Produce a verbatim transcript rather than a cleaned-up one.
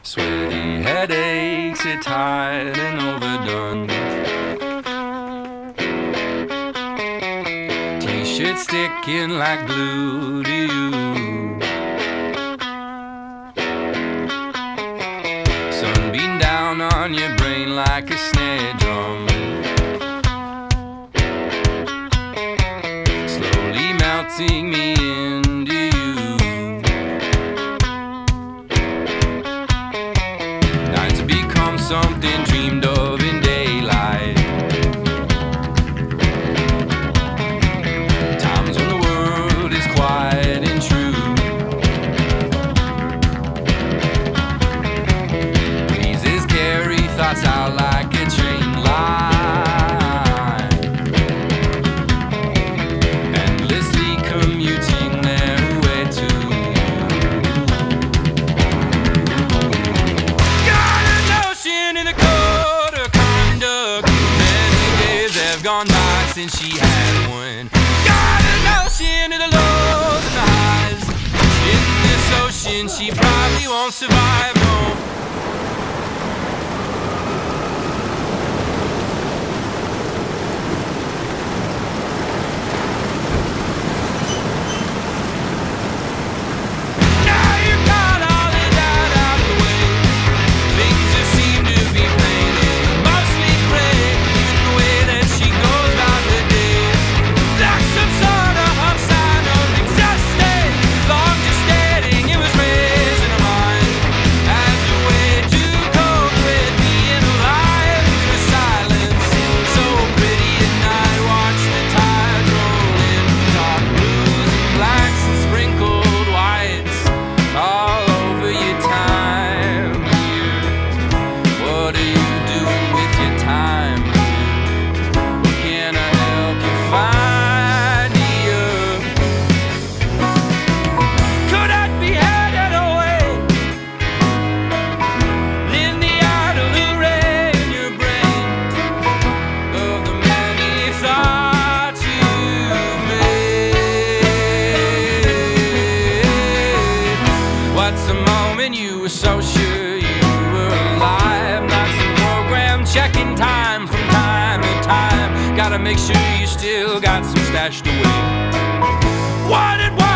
Sweaty headaches, you're tired and overdone. T-shirt sticking like glue to you. Sunbeam down on your brain like a snare drum. Slowly melting me into you. Nights become something dreamed of in daylight. Times when the world is quiet and true. Breezes carry thoughts out like a train line, endlessly commuting their way to you. Got a notion in the code of conduct. Many days have gone by since she had one. Got a notion in the lows and the highs. In this ocean she probably won't survive, no. What's the moment you were so sure you were alive? Not some program checking time from time to time. Gotta make sure you still got some stashed away. What did what?